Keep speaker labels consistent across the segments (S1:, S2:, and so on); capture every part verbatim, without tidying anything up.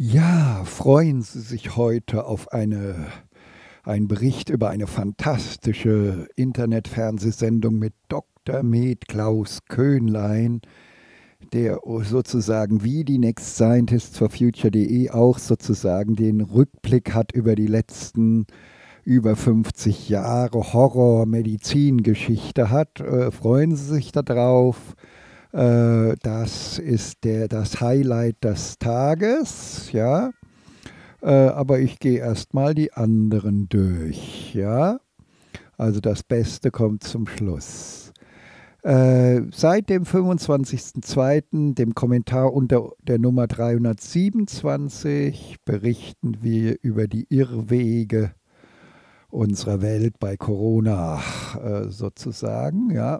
S1: Ja, freuen Sie sich heute auf eine, einen Bericht über eine fantastische Internetfernsehsendung mit Doktor Med Klaus Köhnlein, der sozusagen wie die Next Scientists for Future.de auch sozusagen den Rückblick hat über die letzten über fünfzig Jahre Horror-Medizin-Geschichte hat. Äh, freuen Sie sich darauf. Äh, das ist der, das Highlight des Tages, ja. Äh, aber ich gehe erstmal die anderen durch, ja. Also das Beste kommt zum Schluss. Äh, seit dem fünfundzwanzigsten zweiten, dem Kommentar unter der Nummer dreihundertsiebenundzwanzig, berichten wir über die Irrwege unserer Welt bei Corona äh, sozusagen, ja.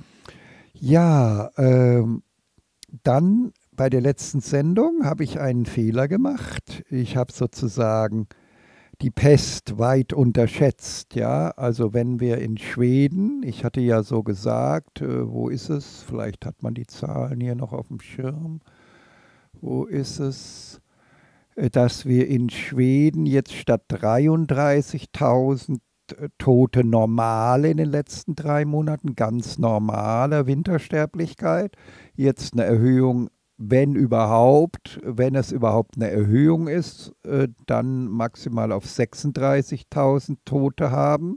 S1: Ja, ähm, dann bei der letzten Sendung habe ich einen Fehler gemacht. Ich habe sozusagen die Pest weit unterschätzt, ja. Also wenn wir in Schweden, ich hatte ja so gesagt, äh, wo ist es? Vielleicht hat man die Zahlen hier noch auf dem Schirm. Wo ist es? Äh, Dass wir in Schweden jetzt statt dreiunddreißigtausend äh, Tote normale in den letzten drei Monaten, ganz normale Wintersterblichkeit, jetzt eine Erhöhung, wenn überhaupt, wenn es überhaupt eine Erhöhung ist, äh, dann maximal auf sechsunddreißigtausend Tote haben.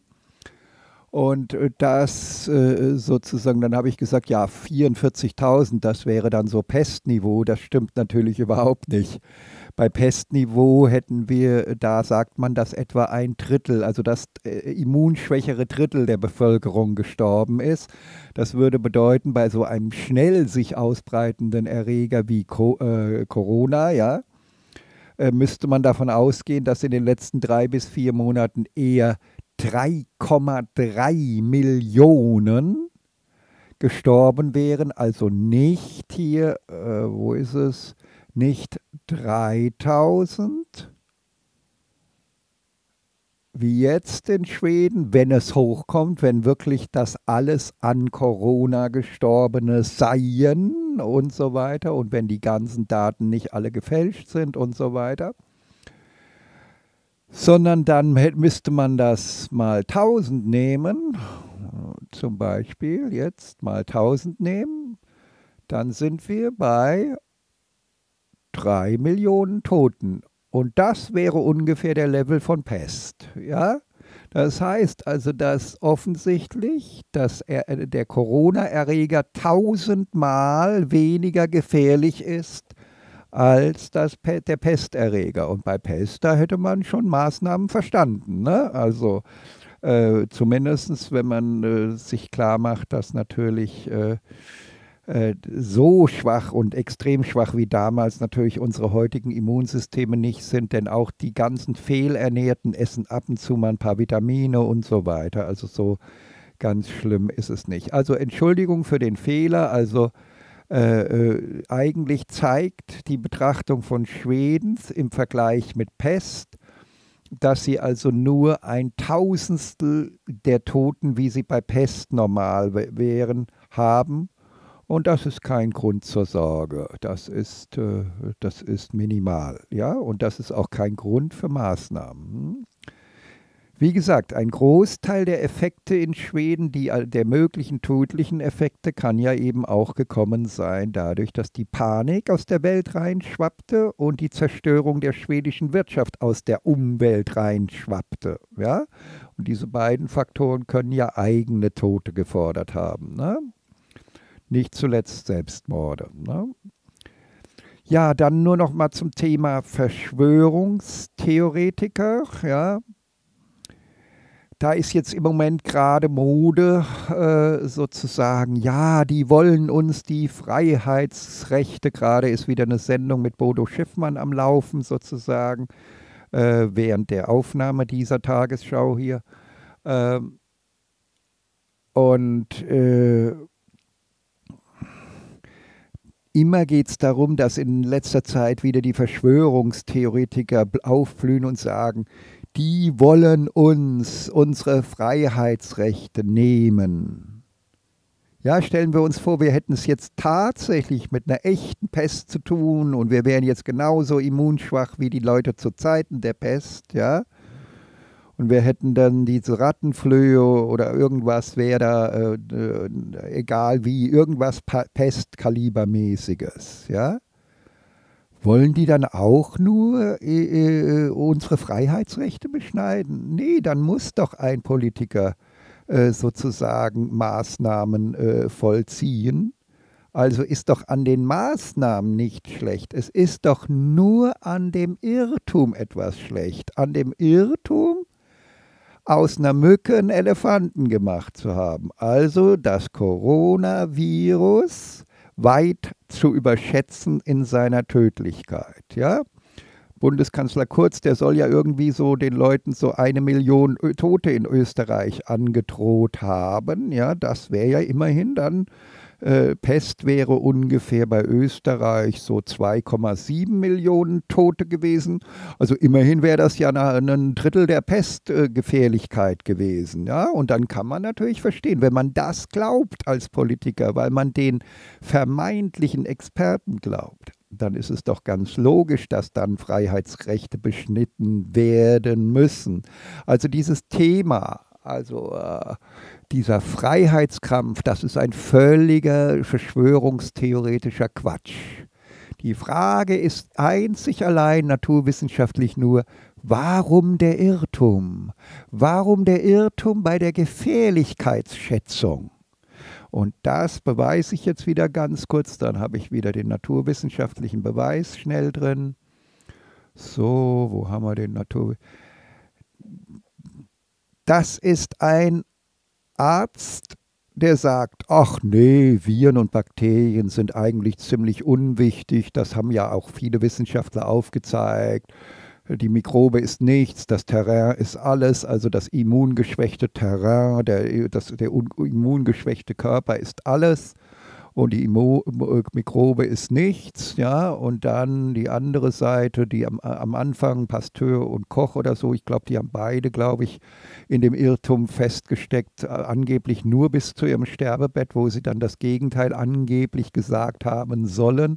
S1: Und äh, das äh, sozusagen, dann habe ich gesagt, ja, vierundvierzigtausend, das wäre dann so Pestniveau. Das stimmt natürlich überhaupt nicht. Bei Pestniveau hätten wir, da sagt man, dass etwa ein Drittel, also das äh, immunschwächere Drittel der Bevölkerung gestorben ist. Das würde bedeuten, bei so einem schnell sich ausbreitenden Erreger wie Co äh, Corona, ja, äh, müsste man davon ausgehen, dass in den letzten drei bis vier Monaten eher drei Komma drei Millionen gestorben wären, also nicht hier, äh, wo ist es, nicht dreitausend, wie jetzt in Schweden, wenn es hochkommt, wenn wirklich das alles an Corona Gestorbene seien und so weiter und wenn die ganzen Daten nicht alle gefälscht sind und so weiter. Sondern dann müsste man das mal tausend nehmen, zum Beispiel jetzt mal tausend nehmen, dann sind wir bei drei Millionen Toten. Und das wäre ungefähr der Level von Pest. Ja? Das heißt also, dass offensichtlich dass er, der Corona-Erreger tausendmal weniger gefährlich ist als das, der Pesterreger. Und bei Pest, da hätte man schon Maßnahmen verstanden. Ne? Also äh, zumindest, wenn man äh, sich klar macht, dass natürlich äh, äh, so schwach und extrem schwach wie damals natürlich unsere heutigen Immunsysteme nicht sind, denn auch die ganzen Fehlernährten essen ab und zu mal ein paar Vitamine und so weiter. Also so ganz schlimm ist es nicht. Also Entschuldigung für den Fehler, also Äh, äh, eigentlich zeigt die Betrachtung von Schweden im Vergleich mit Pest, dass sie also nur ein Tausendstel der Toten, wie sie bei Pest normal wären, haben. Und das ist kein Grund zur Sorge. Das ist, äh, das ist minimal. Ja? Und das ist auch kein Grund für Maßnahmen. Wie gesagt, ein Großteil der Effekte in Schweden, die, der möglichen tödlichen Effekte, kann ja eben auch gekommen sein, dadurch, dass die Panik aus der Welt reinschwappte und die Zerstörung der schwedischen Wirtschaft aus der Umwelt reinschwappte. Ja? Und diese beiden Faktoren können ja eigene Tote gefordert haben. Ne? Nicht zuletzt Selbstmorde. Ne? Ja, dann nur noch mal zum Thema Verschwörungstheoretiker. Ja? Da ist jetzt im Moment gerade Mode äh, sozusagen, ja, die wollen uns die Freiheitsrechte, gerade ist wieder eine Sendung mit Bodo Schiffmann am Laufen sozusagen, äh, während der Aufnahme dieser Tagesschau hier. Ähm, und äh, immer geht es darum, dass in letzter Zeit wieder die Verschwörungstheoretiker aufblühen und sagen, die wollen uns unsere Freiheitsrechte nehmen. Ja, stellen wir uns vor, wir hätten es jetzt tatsächlich mit einer echten Pest zu tun und wir wären jetzt genauso immunschwach wie die Leute zu Zeiten der Pest, ja. Und wir hätten dann diese Rattenflöhe oder irgendwas wäre da, äh, äh, egal wie, irgendwas Pestkalibermäßiges, ja. Wollen die dann auch nur äh, äh, unsere Freiheitsrechte beschneiden? Nee, dann muss doch ein Politiker äh, sozusagen Maßnahmen äh, vollziehen. Also ist doch an den Maßnahmen nicht schlecht. Es ist doch nur an dem Irrtum etwas schlecht. An dem Irrtum, aus einer Mücke einen Elefanten gemacht zu haben. Also das Coronavirus weit zu überschätzen in seiner Tödlichkeit. Ja? Bundeskanzler Kurz, der soll ja irgendwie so den Leuten so eine Million Tote in Österreich angedroht haben. Ja, das wäre ja immerhin dann, äh, Pest wäre ungefähr bei Österreich so zwei Komma sieben Millionen Tote gewesen. Also immerhin wäre das ja ein Drittel der Pestgefährlichkeit gewesen. Ja? Und dann kann man natürlich verstehen, wenn man das glaubt als Politiker, weil man den vermeintlichen Experten glaubt, dann ist es doch ganz logisch, dass dann Freiheitsrechte beschnitten werden müssen. Also dieses Thema, also äh, dieser Freiheitskampf, das ist ein völliger verschwörungstheoretischer Quatsch. Die Frage ist einzig allein naturwissenschaftlich nur, warum der Irrtum? Warum der Irrtum bei der Gefährlichkeitsschätzung? Und das beweise ich jetzt wieder ganz kurz, dann habe ich wieder den naturwissenschaftlichen Beweis schnell drin. So, wo haben wir den Natur... Das ist ein Arzt, der sagt, ach nee, Viren und Bakterien sind eigentlich ziemlich unwichtig, das haben ja auch viele Wissenschaftler aufgezeigt. Die Mikrobe ist nichts, das Terrain ist alles, also das immungeschwächte Terrain, der, das, der immungeschwächte Körper ist alles und die Immo Mikrobe ist nichts, ja, und dann die andere Seite, die am, am Anfang, Pasteur und Koch oder so, ich glaube, die haben beide, glaube ich, in dem Irrtum festgesteckt, angeblich nur bis zu ihrem Sterbebett, wo sie dann das Gegenteil angeblich gesagt haben sollen.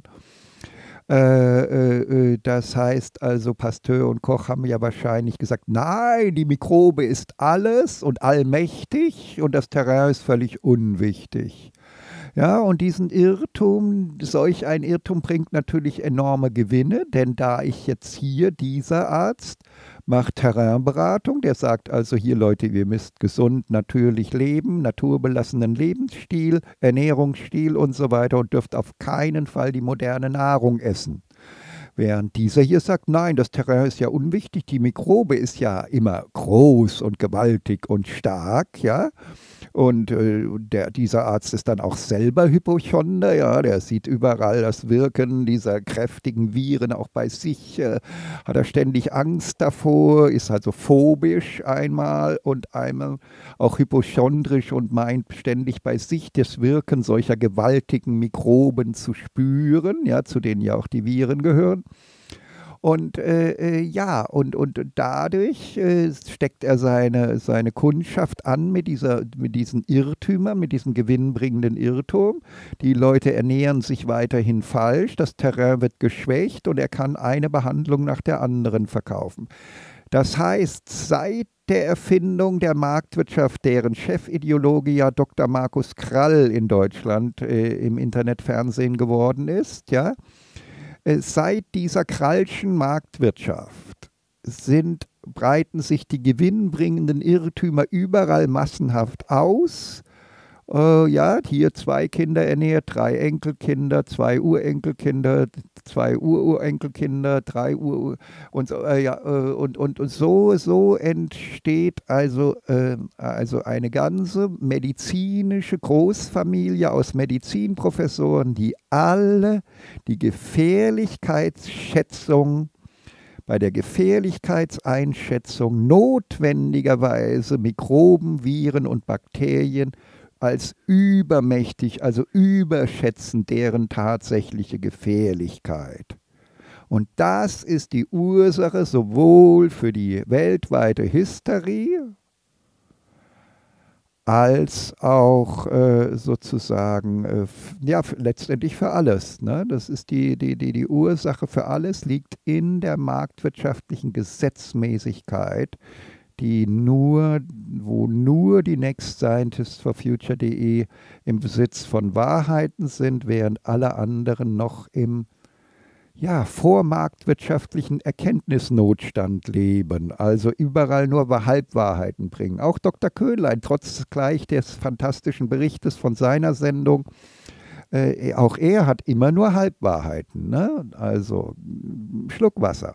S1: Äh, äh, das heißt also, Pasteur und Koch haben ja wahrscheinlich gesagt, nein, die Mikrobe ist alles und allmächtig und das Terrain ist völlig unwichtig. Ja, und diesen Irrtum, solch ein Irrtum bringt natürlich enorme Gewinne, denn da ich jetzt hier, dieser Arzt macht Terrainberatung, der sagt also hier Leute, ihr müsst gesund, natürlich leben, naturbelassenen Lebensstil, Ernährungsstil und so weiter und dürft auf keinen Fall die moderne Nahrung essen. Während dieser hier sagt, nein, das Terrain ist ja unwichtig, die Mikrobe ist ja immer groß und gewaltig und stark, ja. Und äh, der, dieser Arzt ist dann auch selber Hypochonder, ja, der sieht überall das Wirken dieser kräftigen Viren auch bei sich, äh, hat er ständig Angst davor, ist also phobisch einmal und einmal auch hypochondrisch und meint ständig bei sich das Wirken solcher gewaltigen Mikroben zu spüren, ja, zu denen ja auch die Viren gehören. Und äh, ja, und, und dadurch äh, steckt er seine, seine Kundschaft an mit, dieser, mit diesen Irrtümern, mit diesem gewinnbringenden Irrtum. Die Leute ernähren sich weiterhin falsch, das Terrain wird geschwächt und er kann eine Behandlung nach der anderen verkaufen. Das heißt, seit der Erfindung der Marktwirtschaft, deren Chefideologe ja Doktor Markus Krall in Deutschland äh, im Internetfernsehen geworden ist, ja, seit dieser Krallschen Marktwirtschaft sind, breiten sich die gewinnbringenden Irrtümer überall massenhaft aus. Äh, ja, hier zwei Kinder ernährt, drei Enkelkinder, zwei Urenkelkinder, zwei Ururenkelkinder, drei Ur und so, äh, ja, äh, und, und, und so, so entsteht also, äh, also eine ganze medizinische Großfamilie aus Medizinprofessoren, die alle die Gefährlichkeitsschätzung bei der Gefährlichkeitseinschätzung notwendigerweise Mikroben, Viren und Bakterien als übermächtig, also überschätzen deren tatsächliche Gefährlichkeit. Und das ist die Ursache sowohl für die weltweite Hysterie als auch äh, sozusagen, äh, ja, letztendlich für alles. Ne? Das ist die, die, die, die Ursache für alles, liegt in der marktwirtschaftlichen Gesetzmäßigkeit, die nur, wo nur die Next Scientists for Future punkt de im Besitz von Wahrheiten sind, während alle anderen noch im ja, vormarktwirtschaftlichen Erkenntnisnotstand leben, also überall nur Halbwahrheiten bringen. Auch Doktor Köhnlein, trotz gleich des fantastischen Berichtes von seiner Sendung, äh, auch er hat immer nur Halbwahrheiten, ne? Also Schluck Wasser.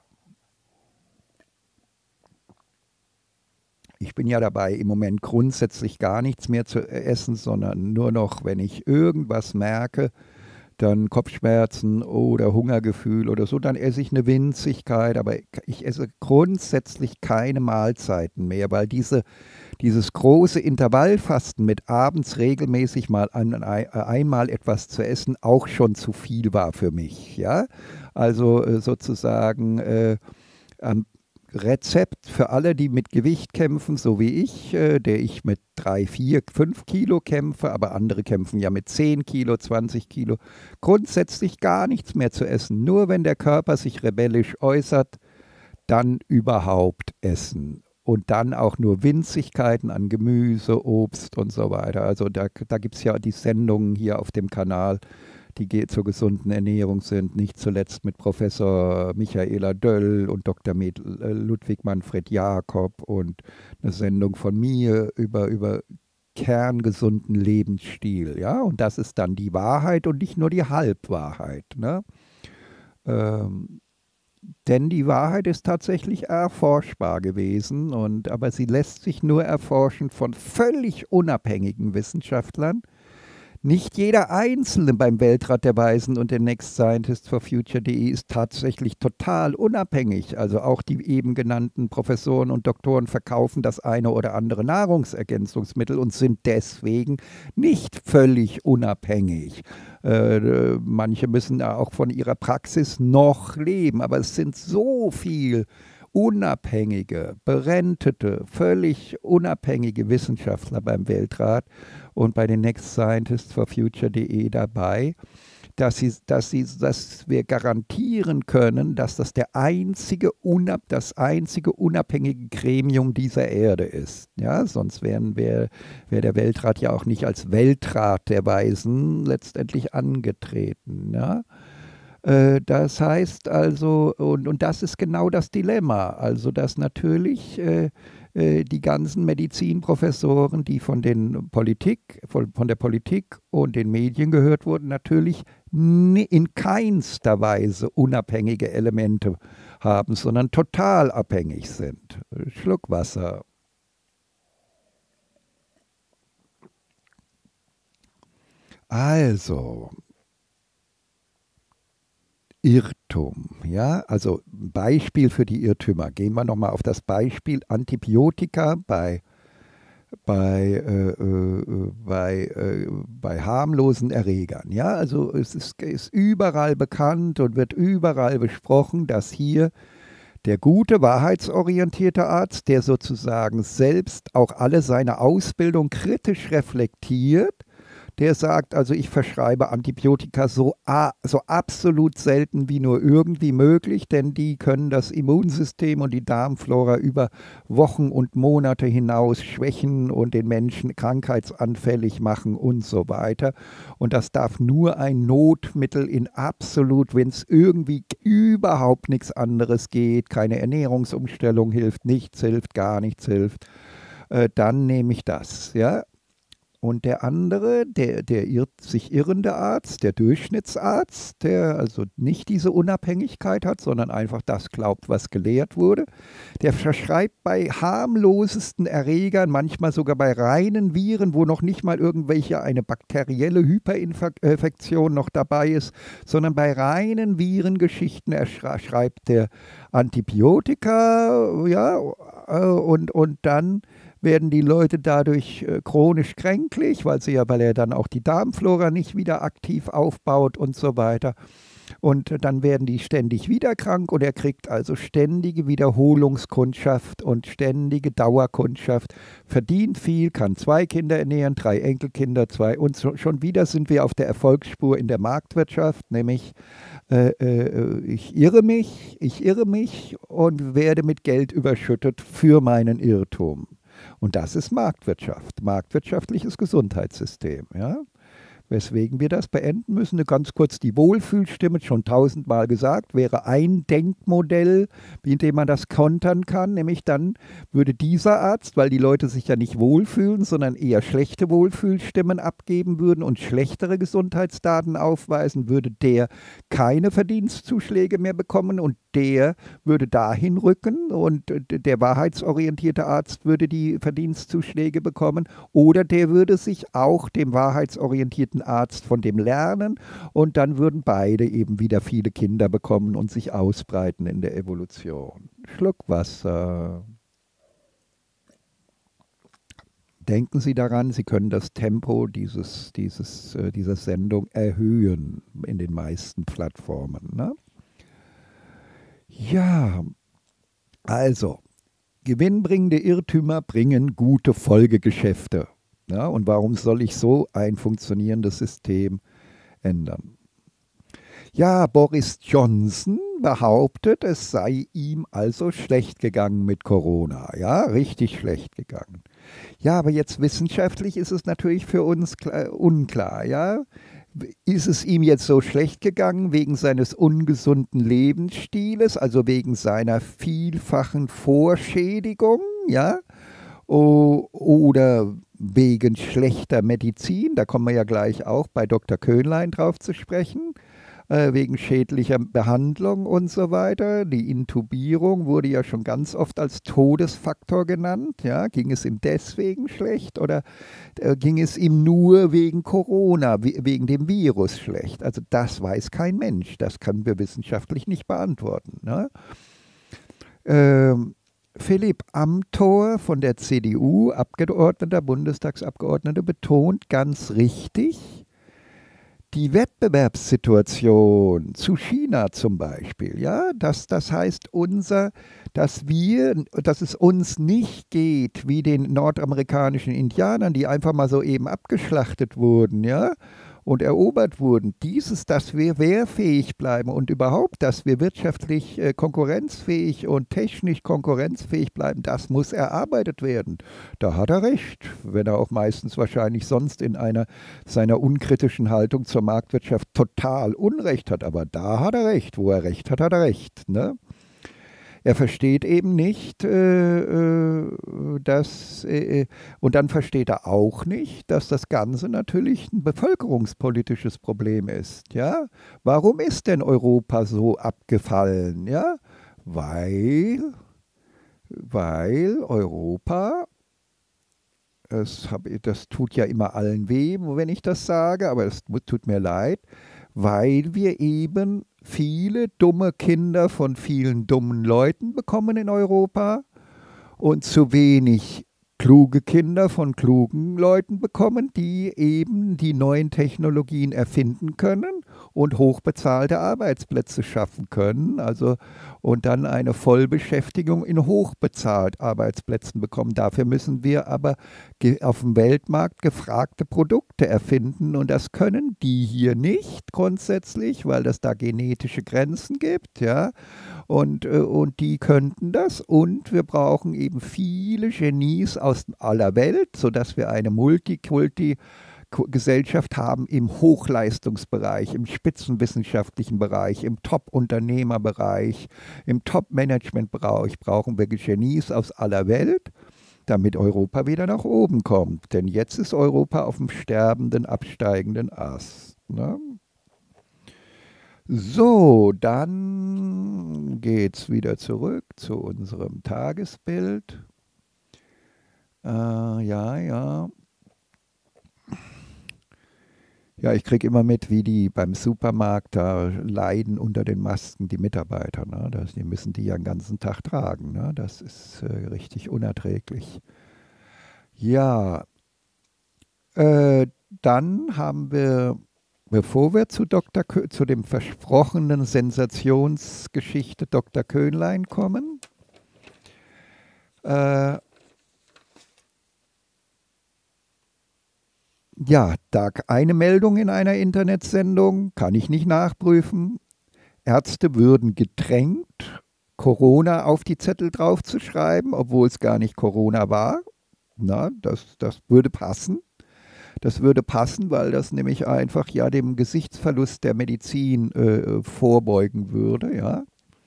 S1: Ich bin ja dabei, im Moment grundsätzlich gar nichts mehr zu essen, sondern nur noch, wenn ich irgendwas merke, dann Kopfschmerzen oder Hungergefühl oder so, dann esse ich eine Winzigkeit, aber ich esse grundsätzlich keine Mahlzeiten mehr, weil diese, dieses große Intervallfasten mit abends regelmäßig mal ein, ein, einmal etwas zu essen auch schon zu viel war für mich. Ja? Also äh, sozusagen äh, am Rezept für alle, die mit Gewicht kämpfen, so wie ich, äh, der ich mit drei, vier, fünf Kilo kämpfe, aber andere kämpfen ja mit zehn Kilo, zwanzig Kilo. Grundsätzlich gar nichts mehr zu essen. Nur wenn der Körper sich rebellisch äußert, dann überhaupt essen. Und dann auch nur Winzigkeiten an Gemüse, Obst und so weiter. Also da, da gibt es ja die Sendungen hier auf dem Kanal, die zur gesunden Ernährung sind, nicht zuletzt mit Professor Michaela Döll und Doktor Med Ludwig Manfred Jakob und eine Sendung von mir über, über kerngesunden Lebensstil. Ja? Und das ist dann die Wahrheit und nicht nur die Halbwahrheit. Ne? Ähm, denn die Wahrheit ist tatsächlich erforschbar gewesen, und, aber sie lässt sich nur erforschen von völlig unabhängigen Wissenschaftlern. Nicht jeder Einzelne beim Weltrat der Weisen und der Next Scientists for Future punkt de ist tatsächlich total unabhängig. Also auch die eben genannten Professoren und Doktoren verkaufen das eine oder andere Nahrungsergänzungsmittel und sind deswegen nicht völlig unabhängig. Äh, manche müssen auch von ihrer Praxis noch leben, aber es sind so viel unabhängige, berentete, völlig unabhängige Wissenschaftler beim Weltrat und bei den Next Scientists for Future punkt de dabei, dass, sie, dass, sie, dass wir garantieren können, dass das der einzige, unab, das einzige unabhängige Gremium dieser Erde ist. Ja, sonst wären wir, wäre der Weltrat ja auch nicht als Weltrat der Weisen letztendlich angetreten. Ja? Das heißt also, und, und das ist genau das Dilemma, also dass natürlich äh, äh, die ganzen Medizinprofessoren, die von, den Politik, von, von der Politik und den Medien gehört wurden, natürlich in keinster Weise unabhängige Elemente haben, sondern total abhängig sind. Schluck Wasser. Also, Irrtum, ja, also Beispiel für die Irrtümer. Gehen wir nochmal auf das Beispiel Antibiotika bei, bei, äh, äh, bei, äh, bei harmlosen Erregern. Ja, also es ist, ist überall bekannt und wird überall besprochen, dass hier der gute, wahrheitsorientierte Arzt, der sozusagen selbst auch alle seine Ausbildung kritisch reflektiert, der sagt, also ich verschreibe Antibiotika so, so absolut selten wie nur irgendwie möglich, denn die können das Immunsystem und die Darmflora über Wochen und Monate hinaus schwächen und den Menschen krankheitsanfällig machen und so weiter. Und das darf nur ein Notmittel in absolut, wenn es irgendwie überhaupt nichts anderes geht, keine Ernährungsumstellung hilft, nichts hilft, gar nichts hilft, äh, dann nehme ich das, ja. Und der andere, der, der irrt, sich irrende Arzt, der Durchschnittsarzt, der also nicht diese Unabhängigkeit hat, sondern einfach das glaubt, was gelehrt wurde, der verschreibt bei harmlosesten Erregern, manchmal sogar bei reinen Viren, wo noch nicht mal irgendwelche eine bakterielle Hyperinfektion noch dabei ist, sondern bei reinen Virengeschichten schreibt der Antibiotika, ja, und, und dann werden die Leute dadurch äh, chronisch kränklich, weil, sie ja, weil er dann auch die Darmflora nicht wieder aktiv aufbaut und so weiter. Und dann werden die ständig wieder krank und er kriegt also ständige Wiederholungskundschaft und ständige Dauerkundschaft, verdient viel, kann zwei Kinder ernähren, drei Enkelkinder, zwei und so, schon wieder sind wir auf der Erfolgsspur in der Marktwirtschaft, nämlich äh, äh, ich irre mich, ich irre mich und werde mit Geld überschüttet für meinen Irrtum. Und das ist Marktwirtschaft, marktwirtschaftliches Gesundheitssystem, ja. Weswegen wir das beenden müssen. Ganz kurz die Wohlfühlstimme, schon tausendmal gesagt, wäre ein Denkmodell, mit dem man das kontern kann. Nämlich dann würde dieser Arzt, weil die Leute sich ja nicht wohlfühlen, sondern eher schlechte Wohlfühlstimmen abgeben würden und schlechtere Gesundheitsdaten aufweisen, würde der keine Verdienstzuschläge mehr bekommen und der würde dahin rücken und der wahrheitsorientierte Arzt würde die Verdienstzuschläge bekommen oder der würde sich auch dem wahrheitsorientierten Arzt von dem lernen und dann würden beide eben wieder viele Kinder bekommen und sich ausbreiten in der Evolution. Schluck Wasser. Denken Sie daran, Sie können das Tempo dieses, dieses, äh, dieser Sendung erhöhen in den meisten Plattformen. Ne? Ja, also, gewinnbringende Irrtümer bringen gute Folgegeschäfte. Ja, und warum soll ich so ein funktionierendes System ändern? Ja, Boris Johnson behauptet, es sei ihm also schlecht gegangen mit Corona. Ja, richtig schlecht gegangen. Ja, aber jetzt wissenschaftlich ist es natürlich für uns klar, unklar. Ja, ist es ihm jetzt so schlecht gegangen wegen seines ungesunden Lebensstiles, also wegen seiner vielfachen Vorschädigung, ja, o oder wegen schlechter Medizin, da kommen wir ja gleich auch bei Doktor Köhnlein drauf zu sprechen, äh, wegen schädlicher Behandlung und so weiter. Die Intubierung wurde ja schon ganz oft als Todesfaktor genannt. Ja? Ging es ihm deswegen schlecht oder äh, ging es ihm nur wegen Corona, wegen dem Virus schlecht? Also das weiß kein Mensch, das können wir wissenschaftlich nicht beantworten. Ne? Ähm, Philipp Amthor von der C D U, Abgeordneter, Bundestagsabgeordneter, betont ganz richtig, die Wettbewerbssituation zu China zum Beispiel, ja, das, das heißt unser, dass wir, dass es uns nicht geht wie den nordamerikanischen Indianern, die einfach mal so eben abgeschlachtet wurden, ja, und erobert wurden. Dieses, dass wir wehrfähig bleiben und überhaupt, dass wir wirtschaftlich äh, konkurrenzfähig und technisch konkurrenzfähig bleiben, das muss erarbeitet werden. Da hat er recht, wenn er auch meistens wahrscheinlich sonst in einer seiner unkritischen Haltung zur Marktwirtschaft total Unrecht hat. Aber da hat er recht. Wo er recht hat, hat er recht. Ne? Er versteht eben nicht, äh, dass, äh, und dann versteht er auch nicht, dass das Ganze natürlich ein bevölkerungspolitisches Problem ist. Ja? Warum ist denn Europa so abgefallen? Ja? Weil, weil Europa, das, hab, das tut ja immer allen weh, wenn ich das sage, aber es tut mir leid, weil wir eben viele dumme Kinder von vielen dummen Leuten bekommen in Europa und zu wenig kluge Kinder von klugen Leuten bekommen, die eben die neuen Technologien erfinden können und hochbezahlte Arbeitsplätze schaffen können, also und dann eine Vollbeschäftigung in hochbezahlt Arbeitsplätzen bekommen. Dafür müssen wir aber auf dem Weltmarkt gefragte Produkte erfinden und das können die hier nicht grundsätzlich, weil es da genetische Grenzen gibt, ja. Und, und die könnten das und wir brauchen eben viele Genies aus aller Welt, sodass wir eine Multikulti-Gesellschaft haben im Hochleistungsbereich, im spitzenwissenschaftlichen Bereich, im Top-Unternehmerbereich, im Top-Management-Bereich brauchen wir Genies aus aller Welt, damit Europa wieder nach oben kommt. Denn jetzt ist Europa auf dem sterbenden, absteigenden Ast. Ne? So, dann geht es wieder zurück zu unserem Tagesbild. Äh, ja, ja. Ja, ich kriege immer mit, wie die beim Supermarkt da leiden unter den Masken, die Mitarbeiter. Ne? Das, die müssen die ja den ganzen Tag tragen. Ne? Das ist äh, richtig unerträglich. Ja, äh, dann haben wir bevor wir zu, Doktor Kö zu dem versprochenen Sensationsgeschichte Doktor Köhnlein kommen, äh, ja, da eine Meldung in einer Internetsendung, kann ich nicht nachprüfen. Ärzte würden gedrängt, Corona auf die Zettel draufzuschreiben, obwohl es gar nicht Corona war. Na, das, das würde passen. Das würde passen, weil das nämlich einfach ja dem Gesichtsverlust der Medizin äh, vorbeugen würde, ja.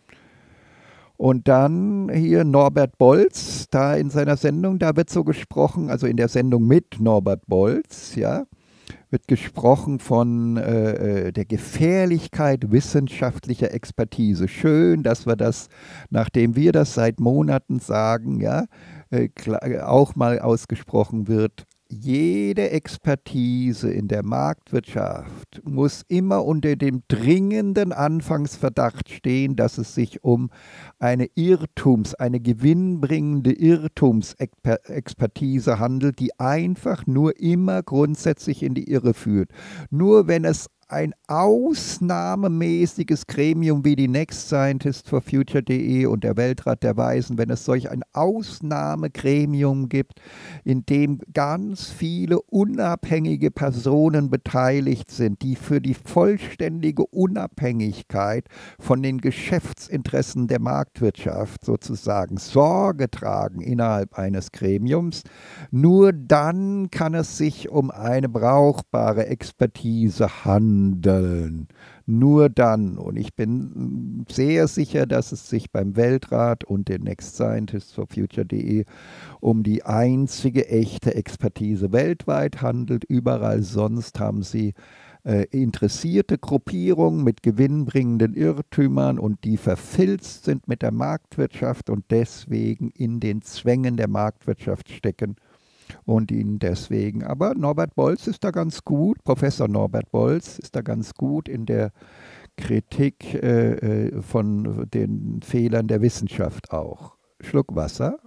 S1: Und dann hier Norbert Bolz, da in seiner Sendung, da wird so gesprochen, also in der Sendung mit Norbert Bolz, ja, wird gesprochen von äh, der Gefährlichkeit wissenschaftlicher Expertise. Schön, dass wir das, nachdem wir das seit Monaten sagen, ja, äh, auch mal ausgesprochen wird. Jede Expertise in der Marktwirtschaft muss immer unter dem dringenden Anfangsverdacht stehen, dass es sich um eine Irrtums-, eine gewinnbringende Irrtumsexpertise handelt, die einfach nur immer grundsätzlich in die Irre führt. Nur wenn es ein ausnahmemäßiges Gremium wie die Next Scientist for Future punkt de und der Weltrat der Weisen, wenn es solch ein Ausnahmegremium gibt, in dem ganz viele unabhängige Personen beteiligt sind, die für die vollständige Unabhängigkeit von den Geschäftsinteressen der Marktwirtschaft sozusagen Sorge tragen innerhalb eines Gremiums, nur dann kann es sich um eine brauchbare Expertise handeln. Handeln. Nur dann. Und ich bin sehr sicher, dass es sich beim Weltrat und den Next Scientists for Future punkt de um die einzige echte Expertise weltweit handelt. Überall sonst haben sie äh, interessierte Gruppierungen mit gewinnbringenden Irrtümern und die verfilzt sind mit der Marktwirtschaft und deswegen in den Zwängen der Marktwirtschaft stecken. Und ihn deswegen, aber Norbert Bolz ist da ganz gut, Professor Norbert Bolz ist da ganz gut in der Kritik äh, von den Fehlern der Wissenschaft auch. Schluck Wasser.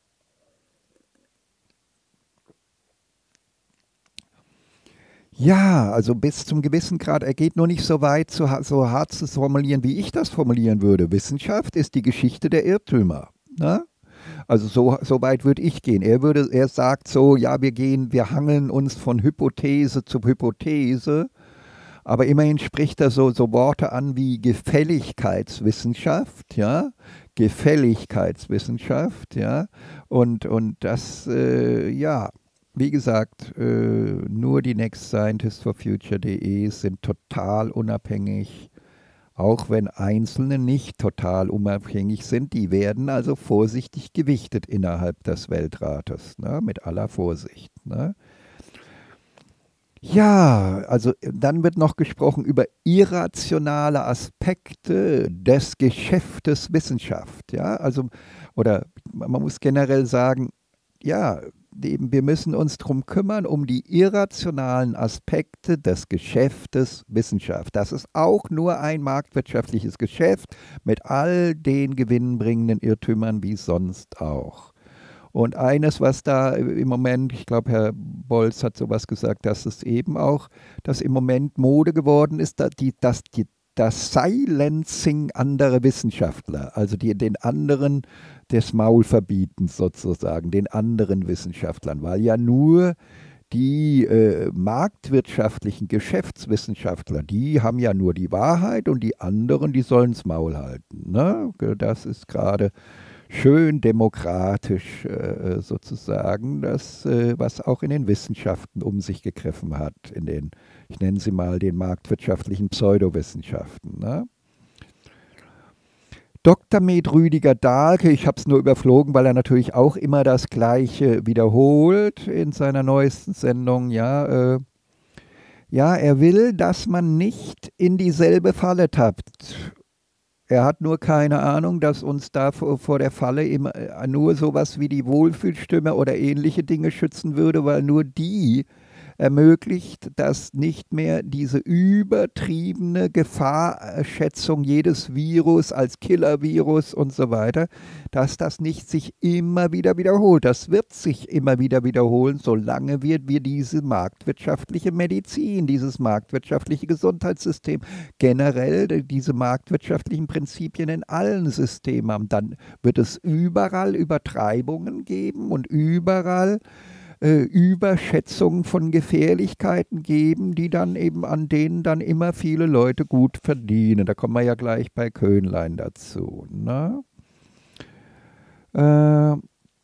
S1: Ja, also bis zum gewissen Grad, er geht nur nicht so weit, so, so hart zu formulieren, wie ich das formulieren würde. Wissenschaft ist die Geschichte der Irrtümer, ne? Also so, so weit würde ich gehen. Er würde, er sagt so, ja, wir gehen, wir hangeln uns von Hypothese zu Hypothese, aber immerhin spricht er so, so Worte an wie Gefälligkeitswissenschaft, ja, Gefälligkeitswissenschaft, ja, und, und das, äh, ja, wie gesagt, äh, nur die Next Scientists for Future punkt de sind total unabhängig. Auch wenn Einzelne nicht total unabhängig sind, die werden also vorsichtig gewichtet innerhalb des Weltrates, ne, mit aller Vorsicht. Ne. Ja, also dann wird noch gesprochen über irrationale Aspekte des Geschäftes Wissenschaft. Ja, also, oder man muss generell sagen, ja, eben, wir müssen uns darum kümmern, um die irrationalen Aspekte des Geschäftes Wissenschaft. Das ist auch nur ein marktwirtschaftliches Geschäft mit all den gewinnbringenden Irrtümern wie sonst auch. Und eines, was da im Moment, ich glaube, Herr Bolz hat sowas gesagt, dass es eben auch, dass im Moment Mode geworden ist, dass die, dass die, das Silencing anderer Wissenschaftler, also die, den anderen des Maulverbietens sozusagen, den anderen Wissenschaftlern, weil ja nur die äh, marktwirtschaftlichen Geschäftswissenschaftler, die haben ja nur die Wahrheit und die anderen, die sollen das Maul halten. Ne? Das ist gerade schön demokratisch äh, sozusagen, das, äh, was auch in den Wissenschaften um sich gegriffen hat, in den, ich nenne sie mal, den marktwirtschaftlichen Pseudowissenschaften. Ne? Doktor Med Rüdiger Dahlke, ich habe es nur überflogen, weil er natürlich auch immer das Gleiche wiederholt in seiner neuesten Sendung. Ja, äh, ja, er will, dass man nicht in dieselbe Falle tappt. Er hat nur keine Ahnung, dass uns da vor, vor der Falle immer nur sowas wie die Wohlfühlstimme oder ähnliche Dinge schützen würde, weil nur die ermöglicht, dass nicht mehr diese übertriebene Gefahrschätzung jedes Virus als Killer-Virus und so weiter, dass das nicht sich immer wieder wiederholt. Das wird sich immer wieder wiederholen, solange wir, wir diese marktwirtschaftliche Medizin, dieses marktwirtschaftliche Gesundheitssystem, generell diese marktwirtschaftlichen Prinzipien in allen Systemen haben. Dann wird es überall Übertreibungen geben und überall äh, Überschätzungen von Gefährlichkeiten geben, die dann eben an denen dann immer viele Leute gut verdienen. Da kommen wir ja gleich bei Köhnlein dazu. Ne? Äh,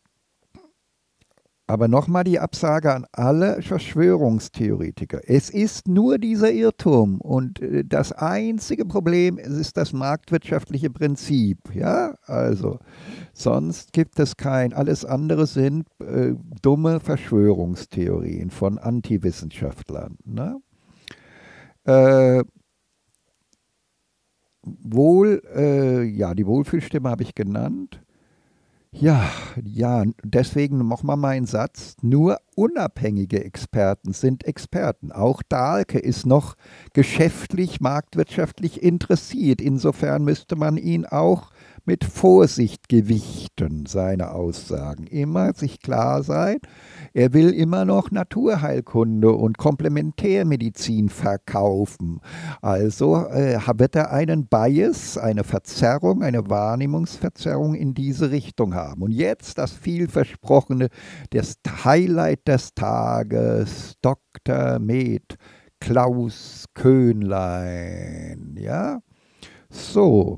S1: Aber nochmal die Absage an alle Verschwörungstheoretiker. Es ist nur dieser Irrtum und äh, das einzige Problem ist das marktwirtschaftliche Prinzip. Ja, also sonst gibt es kein. Alles andere sind äh, dumme Verschwörungstheorien von Antiwissenschaftlern. Ne? Äh, wohl, äh, ja, die Wohlfühlstimme habe ich genannt. Ja, ja, deswegen nochmal mein Satz, nur unabhängige Experten sind Experten. Auch Dahlke ist noch geschäftlich, marktwirtschaftlich interessiert. Insofern müsste man ihn auch mit Vorsicht gewichten, seine Aussagen. Immer sich klar sein, er will immer noch Naturheilkunde und Komplementärmedizin verkaufen. Also äh, wird er einen Bias, eine Verzerrung, eine Wahrnehmungsverzerrung in diese Richtung haben. Und jetzt das vielversprochene, das Highlight des Tages, Doktor Med Klaus Köhnlein. Ja, so.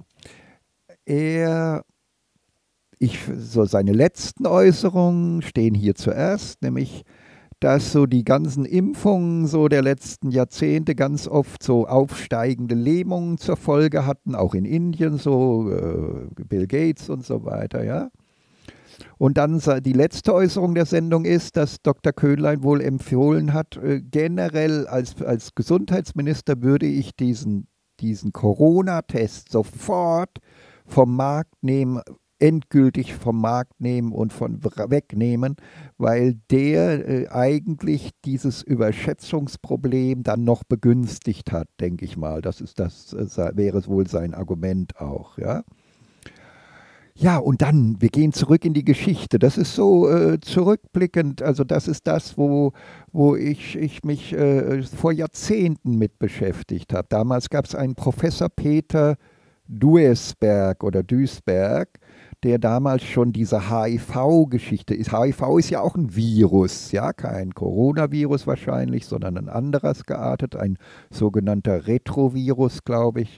S1: Er, ich, so seine letzten Äußerungen stehen hier zuerst, nämlich, dass so die ganzen Impfungen so der letzten Jahrzehnte ganz oft so aufsteigende Lähmungen zur Folge hatten, auch in Indien so, äh, Bill Gates und so weiter, ja. Und dann die letzte Äußerung der Sendung ist, dass Doktor Köhnlein wohl empfohlen hat, äh, generell als, als Gesundheitsminister würde ich diesen, diesen Corona-Test sofort vom Markt nehmen, endgültig vom Markt nehmen und von wegnehmen, weil der äh, eigentlich dieses Überschätzungsproblem dann noch begünstigt hat, denke ich mal. Das ist das äh, wäre wohl sein Argument auch, ja. Ja, und dann, wir gehen zurück in die Geschichte. Das ist so äh, zurückblickend, also das ist das, wo, wo ich, ich mich äh, vor Jahrzehnten mit beschäftigt habe. Damals gab es einen Professor Peter Duesberg oder Duisberg, der damals schon diese H I V-Geschichte ist. H I V ist ja auch ein Virus, ja, kein Coronavirus wahrscheinlich, sondern ein anderes geartet, ein sogenannter Retrovirus, glaube ich.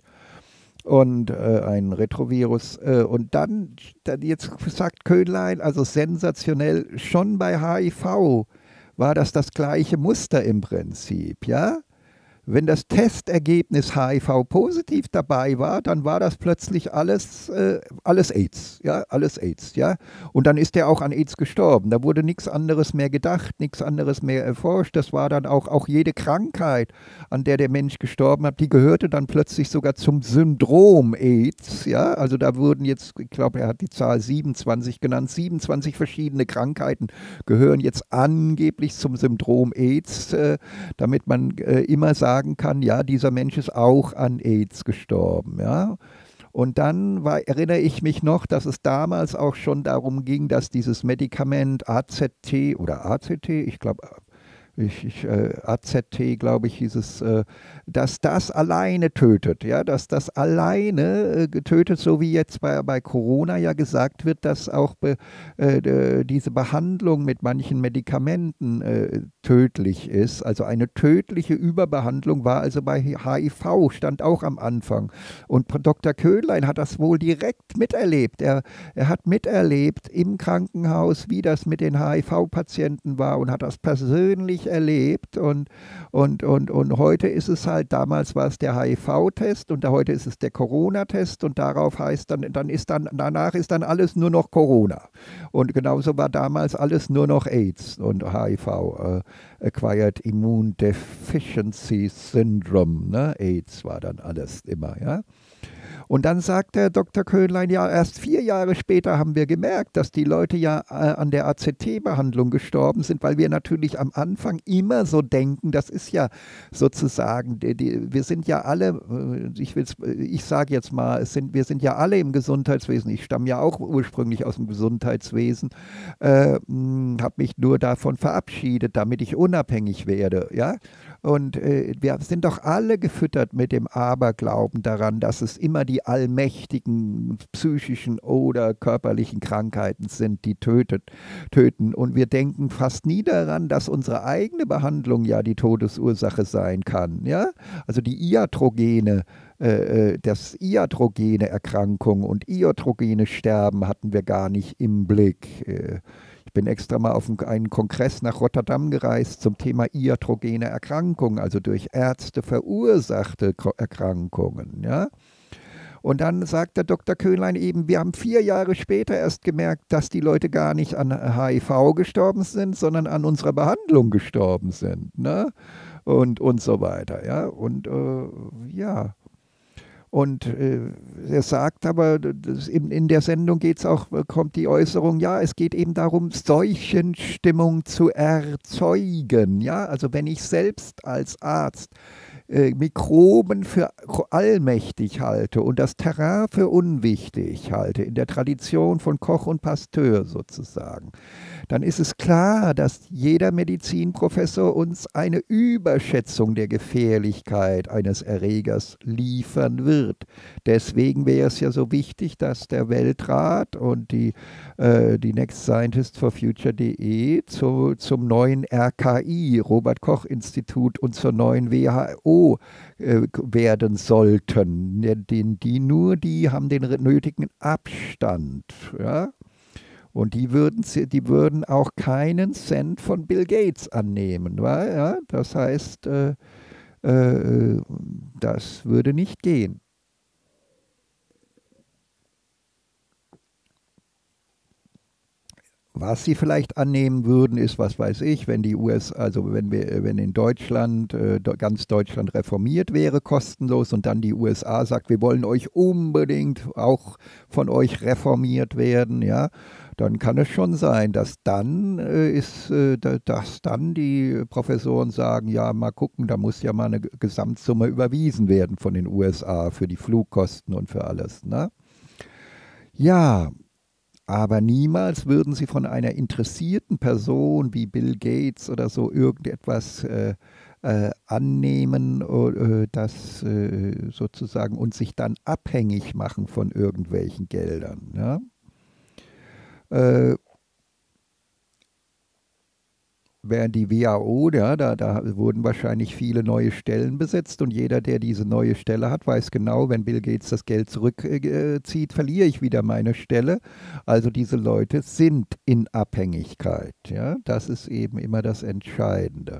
S1: Und äh, ein Retrovirus. Äh, und dann, dann, jetzt sagt Köhnlein, also sensationell, schon bei H I V war das das gleiche Muster im Prinzip, ja. Wenn das Testergebnis H I V positiv dabei war, dann war das plötzlich alles, äh, alles AIDS, ja, alles AIDS, ja. Und dann ist er auch an AIDS gestorben. Da wurde nichts anderes mehr gedacht, nichts anderes mehr erforscht. Das war dann auch, auch jede Krankheit, an der der Mensch gestorben hat, die gehörte dann plötzlich sogar zum Syndrom AIDS, ja. Also da wurden jetzt, ich glaube, er hat die Zahl siebenundzwanzig genannt, siebenundzwanzig verschiedene Krankheiten gehören jetzt angeblich zum Syndrom AIDS, äh, damit man äh, immer sagt, sagen kann, ja, dieser Mensch ist auch an AIDS gestorben, ja. Und dann war, erinnere ich mich noch, dass es damals auch schon darum ging, dass dieses Medikament A Z T oder A C T, ich glaube, ich, ich, äh, A Z T, glaube ich, hieß es, äh, dass das alleine tötet, ja, dass das alleine äh, getötet, so wie jetzt bei, bei Corona ja gesagt wird, dass auch be, äh, diese Behandlung mit manchen Medikamenten äh, tödlich ist. Also eine tödliche Überbehandlung war also bei H I V, stand auch am Anfang. Und Doktor Köhnlein hat das wohl direkt miterlebt. Er, er hat miterlebt im Krankenhaus, wie das mit den H I V-Patienten war und hat das persönlich erlebt und, und, und, und heute ist es halt, damals war es der H I V-Test und heute ist es der Corona-Test und darauf heißt dann, dann ist dann, danach ist dann alles nur noch Corona. Und genauso war damals alles nur noch AIDS und H I V, äh, Acquired Immune Deficiency Syndrome, ne? AIDS war dann alles immer, ja. Und dann sagt der Doktor Köhnlein, ja, erst vier Jahre später haben wir gemerkt, dass die Leute ja äh, an der A Z T-Behandlung gestorben sind, weil wir natürlich am Anfang immer so denken, das ist ja sozusagen, die, die, wir sind ja alle, äh, ich, will's- ich sage jetzt mal, es sind, wir sind ja alle im Gesundheitswesen, ich stamme ja auch ursprünglich aus dem Gesundheitswesen, äh, habe mich nur davon verabschiedet, damit ich unabhängig werde, ja. Und äh, wir sind doch alle gefüttert mit dem Aberglauben daran, dass es immer die allmächtigen psychischen oder körperlichen Krankheiten sind, die tötet, töten. Und wir denken fast nie daran, dass unsere eigene Behandlung ja die Todesursache sein kann. Ja? Also die iatrogene, äh, äh, das iatrogene Erkrankung und iatrogene Sterben hatten wir gar nicht im Blick. Äh, Ich bin extra mal auf einen Kongress nach Rotterdam gereist zum Thema iatrogene Erkrankungen, also durch Ärzte verursachte Erkrankungen. Ja? Und dann sagt der Doktor Köhnlein eben, wir haben vier Jahre später erst gemerkt, dass die Leute gar nicht an H I V gestorben sind, sondern an unserer Behandlung gestorben sind. Ne? Und, und so weiter. Ja? Und äh, ja. Und äh, er sagt aber, das in, in der Sendung geht's auch, kommt die Äußerung, ja, es geht eben darum, Seuchenstimmung zu erzeugen. Ja, also wenn ich selbst als Arzt äh, Mikroben für allmächtig halte und das Terrain für unwichtig halte, in der Tradition von Koch und Pasteur sozusagen, dann ist es klar, dass jeder Medizinprofessor uns eine Überschätzung der Gefährlichkeit eines Erregers liefern wird. Deswegen wäre es ja so wichtig, dass der Weltrat und die, äh, die Next Scientist for Future punkt de zu, zum neuen R K I, Robert-Koch-Institut, und zur neuen W H O äh, werden sollten. Die, die, nur die haben den nötigen Abstand. Ja? Und die würden, die würden auch keinen Cent von Bill Gates annehmen. Weil, ja, das heißt, äh, äh, das würde nicht gehen. Was sie vielleicht annehmen würden, ist, was weiß ich, wenn die U S, also wenn wir, wenn in Deutschland, äh, ganz Deutschland reformiert wäre, kostenlos, und dann die U S A sagt, wir wollen euch unbedingt auch von euch reformiert werden, ja, dann kann es schon sein, dass dann äh, ist, äh, dass dann die Professoren sagen, ja, mal gucken, da muss ja mal eine Gesamtsumme überwiesen werden von den U S A für die Flugkosten und für alles, ne? Ja. Aber niemals würden sie von einer interessierten Person wie Bill Gates oder so irgendetwas äh, äh, annehmen, äh, das äh, sozusagen, und sich dann abhängig machen von irgendwelchen Geldern. Ja? Äh, Während die W H O, ja, da, da wurden wahrscheinlich viele neue Stellen besetzt, und jeder, der diese neue Stelle hat, weiß genau, wenn Bill Gates das Geld zurückzieht, verliere ich wieder meine Stelle. Also diese Leute sind in Abhängigkeit. Ja? Das ist eben immer das Entscheidende.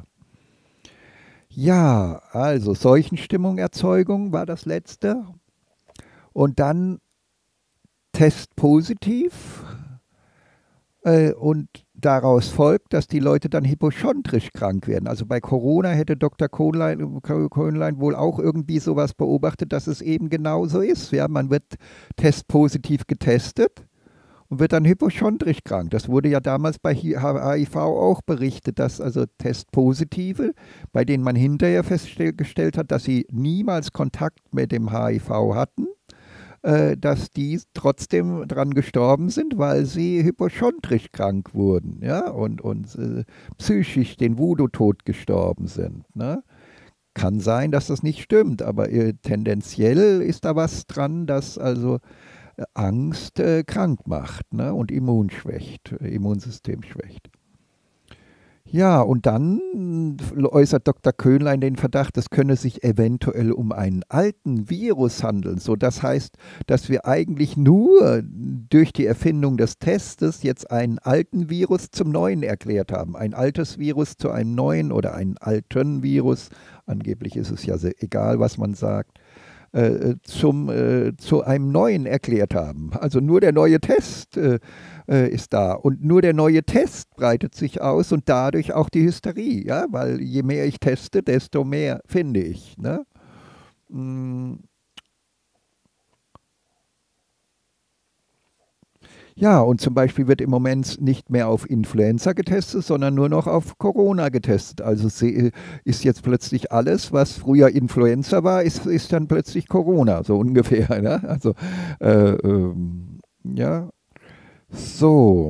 S1: Ja, also Seuchenstimmung-Erzeugung war das letzte. Und dann Test positiv. Äh, und daraus folgt, dass die Leute dann hypochondrisch krank werden. Also bei Corona hätte Doktor Köhnlein, Köhnlein wohl auch irgendwie sowas beobachtet, dass es eben genauso ist. Ja, man wird testpositiv getestet und wird dann hypochondrisch krank. Das wurde ja damals bei H I V auch berichtet, dass also Testpositive, bei denen man hinterher festgestellt hat, dass sie niemals Kontakt mit dem H I V hatten, dass die trotzdem dran gestorben sind, weil sie hypochondrisch krank wurden, ja, und, und äh, psychisch den Voodoo-Tod gestorben sind. Ne? Kann sein, dass das nicht stimmt, aber äh, tendenziell ist da was dran, dass also äh, Angst äh, krank macht, ne? Und Immun schwächt, äh, Immunsystem schwächt. Ja, und dann äußert Doktor Köhnlein den Verdacht, es könne sich eventuell um einen alten Virus handeln. So, das heißt, dass wir eigentlich nur durch die Erfindung des Testes jetzt einen alten Virus zum neuen erklärt haben. Ein altes Virus zu einem neuen oder einen alten Virus, angeblich ist es ja sehr egal, was man sagt, äh, zum, äh, zu einem neuen erklärt haben. Also nur der neue Test äh, äh, ist da. Und nur der neue Test breitet sich aus und dadurch auch die Hysterie. Ja? Weil je mehr ich teste, desto mehr finde ich. Ne? Mm. Ja, und zum Beispiel wird im Moment nicht mehr auf Influenza getestet, sondern nur noch auf Corona getestet. Also se- ist jetzt plötzlich alles, was früher Influenza war, ist, ist dann plötzlich Corona, so ungefähr. Ne? Also, äh, ähm, ja, so.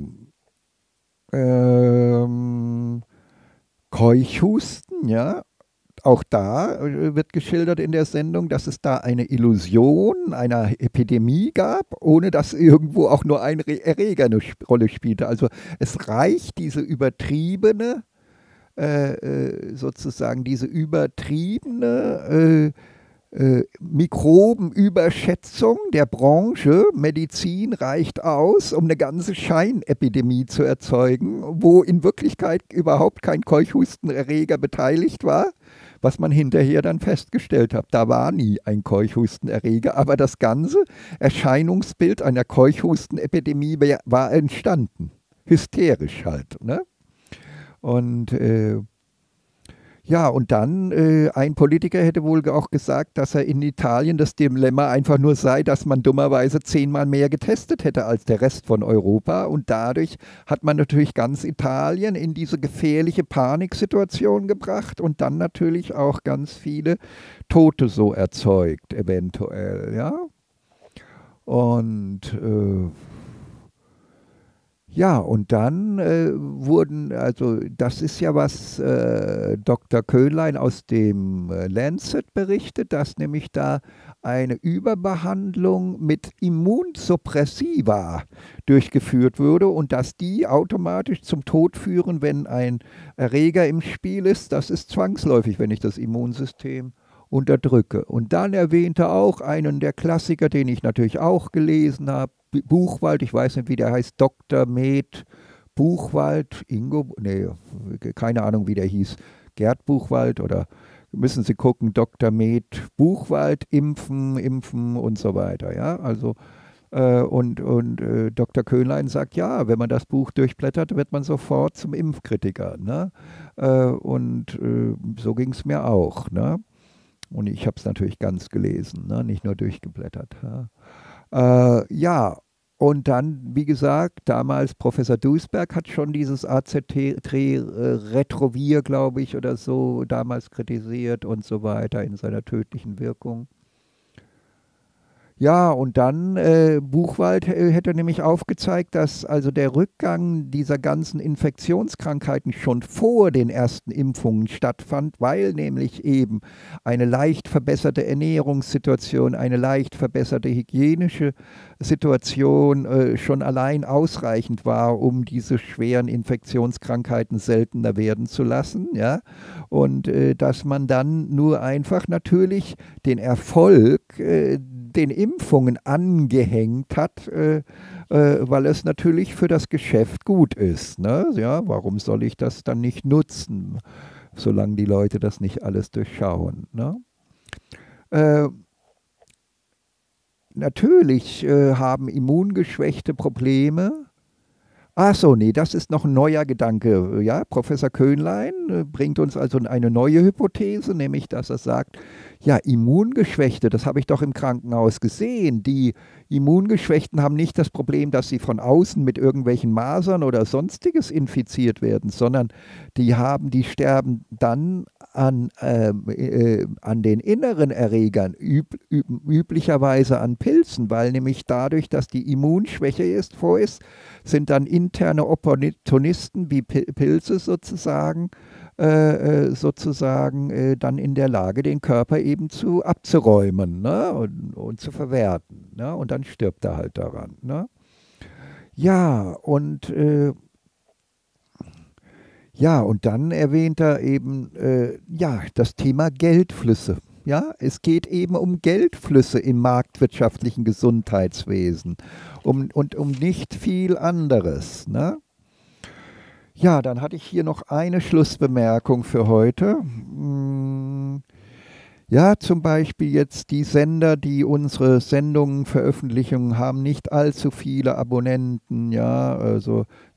S1: Ähm, Keuchhusten, ja. Auch da äh, wird geschildert in der Sendung, dass es da eine Illusion einer Epidemie gab, ohne dass irgendwo auch nur ein Re- Erreger eine Sp- Rolle spielte. Also es reicht diese übertriebene, äh, äh, sozusagen diese übertriebene äh, äh, Mikrobenüberschätzung der Branche Medizin reicht aus, um eine ganze Scheinepidemie zu erzeugen, wo in Wirklichkeit überhaupt kein Keuchhustenerreger beteiligt war, was man hinterher dann festgestellt hat. Da war nie ein Keuchhustenerreger, aber das ganze Erscheinungsbild einer Keuchhustenepidemie wär- war entstanden. Hysterisch halt. Ne? Und äh, ja, und dann, äh, ein Politiker hätte wohl auch gesagt, dass er in Italien das Dilemma einfach nur sei, dass man dummerweise zehnmal mehr getestet hätte als der Rest von Europa. Und dadurch hat man natürlich ganz Italien in diese gefährliche Paniksituation gebracht und dann natürlich auch ganz viele Tote so erzeugt, eventuell, ja. Und äh, ja, und dann äh, wurden, also das ist ja, was äh, Doktor Köhnlein aus dem äh, Lancet berichtet, dass nämlich da eine Überbehandlung mit Immunsuppressiva durchgeführt wurde und dass die automatisch zum Tod führen, wenn ein Erreger im Spiel ist. Das ist zwangsläufig, wenn ich das Immunsystem unterdrücke. Und dann erwähnte er auch einen der Klassiker, den ich natürlich auch gelesen habe, Buchwald, ich weiß nicht, wie der heißt, Doktor Med Buchwald, Ingo, nee, keine Ahnung, wie der hieß, Gerd Buchwald oder müssen Sie gucken, Doktor Med Buchwald, impfen, impfen und so weiter, ja, also äh, und, und äh, Doktor Köhnlein sagt, ja, wenn man das Buch durchblättert, wird man sofort zum Impfkritiker, ne? Äh, und äh, so ging es mir auch, ne? Und ich habe es natürlich ganz gelesen, ne? Nicht nur durchgeblättert. Ja. Äh, ja, und dann, wie gesagt, damals Professor Duisberg hat schon dieses A Z T-Retrovir, glaube ich, oder so damals kritisiert und so weiter in seiner tödlichen Wirkung. Ja, und dann äh, Buchwald äh, hätte nämlich aufgezeigt, dass also der Rückgang dieser ganzen Infektionskrankheiten schon vor den ersten Impfungen stattfand, weil nämlich eben eine leicht verbesserte Ernährungssituation, eine leicht verbesserte hygienische Situation äh, schon allein ausreichend war, um diese schweren Infektionskrankheiten seltener werden zu lassen. Ja? Und äh, dass man dann nur einfach natürlich den Erfolg äh, den Impfungen angehängt hat, äh, äh, weil es natürlich für das Geschäft gut ist. Ne? Ja, warum soll ich das dann nicht nutzen, solange die Leute das nicht alles durchschauen? Ne? Äh, natürlich äh, haben Immungeschwächte Probleme. Ach so, nee, das ist noch ein neuer Gedanke. Ja, Professor Köhnlein äh, bringt uns also eine neue Hypothese, nämlich dass er sagt, ja, Immungeschwächte, das habe ich doch im Krankenhaus gesehen. Die Immungeschwächten haben nicht das Problem, dass sie von außen mit irgendwelchen Masern oder sonstiges infiziert werden, sondern die haben, die sterben dann an, ähm, äh, an den inneren Erregern, üb, üb, üblicherweise an Pilzen, weil nämlich dadurch, dass die Immunschwäche ist, vor ist, sind dann interne Opportunisten wie Pilze sozusagen, äh, sozusagen äh, dann in der Lage, den Körper eben zu abzuräumen, ne? und, und zu verwerten. Ne? Und dann stirbt er halt daran. Ne? Ja, und äh, ja, und dann erwähnt er eben äh, ja, das Thema Geldflüsse. Ja, es geht eben um Geldflüsse im marktwirtschaftlichen Gesundheitswesen um, und um nicht viel anderes. Ne? Ja, dann hatte ich hier noch eine Schlussbemerkung für heute. Hm, ja, zum Beispiel jetzt die Sender, die unsere Sendungen veröffentlichen, haben nicht allzu viele Abonnenten. Ja, also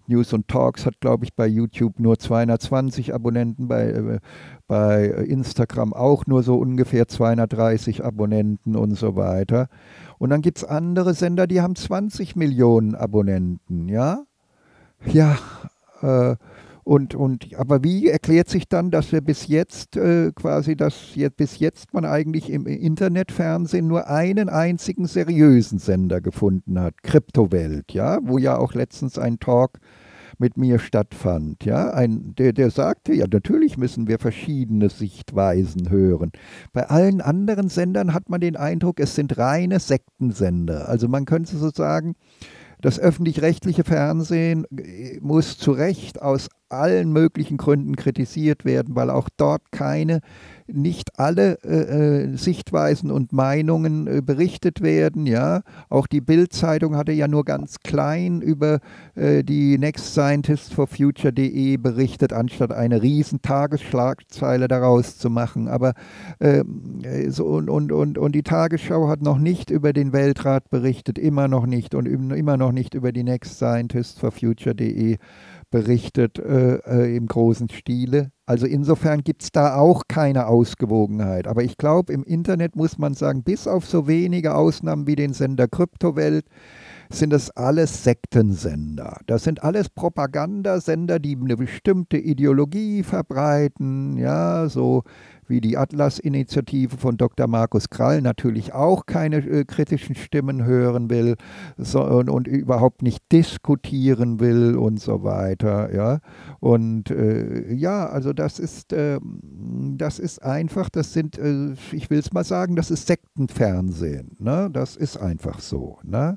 S1: News und Talks hat, glaube ich, bei YouTube nur zweihundertzwanzig Abonnenten, bei, äh, bei Instagram auch nur so ungefähr zweihundertdreißig Abonnenten und so weiter. Und dann gibt es andere Sender, die haben zwanzig Millionen Abonnenten, ja? Ja, äh, und, und, aber wie erklärt sich dann, dass wir bis jetzt äh, quasi, dass jetzt, bis jetzt man eigentlich im Internetfernsehen nur einen einzigen seriösen Sender gefunden hat, Kryptowelt, ja, wo ja auch letztens ein Talk mit mir stattfand, ja, ein, der, der sagte, ja, natürlich müssen wir verschiedene Sichtweisen hören. Bei allen anderen Sendern hat man den Eindruck, es sind reine Sektensender. Also man könnte so sagen, das öffentlich-rechtliche Fernsehen muss zu Recht aus allen möglichen Gründen kritisiert werden, weil auch dort keine, nicht alle äh, äh, Sichtweisen und Meinungen äh, berichtet werden. Ja? Auch die Bild-Zeitung hatte ja nur ganz klein über äh, die Next Scientist for Future punkt de berichtet, anstatt eine riesen Tagesschlagzeile daraus zu machen. Aber äh, so, und, und, und, und die Tagesschau hat noch nicht über den Weltrat berichtet, immer noch nicht, und immer noch nicht über die Next Scientist for Future punkt de berichtet äh, äh, im großen Stile. Also insofern gibt es da auch keine Ausgewogenheit. Aber ich glaube, im Internet muss man sagen, bis auf so wenige Ausnahmen wie den Sender Kryptowelt, sind das alles Sektensender. Das sind alles Propagandasender, die eine bestimmte Ideologie verbreiten, ja, so wie die Atlas-Initiative von Doktor Markus Krall natürlich auch keine äh, kritischen Stimmen hören will, so, und, und überhaupt nicht diskutieren will und so weiter, ja. Und äh, ja, also das ist, äh, das ist einfach, das sind, äh, ich will es mal sagen, das ist Sektenfernsehen, ne? Das ist einfach so, ne?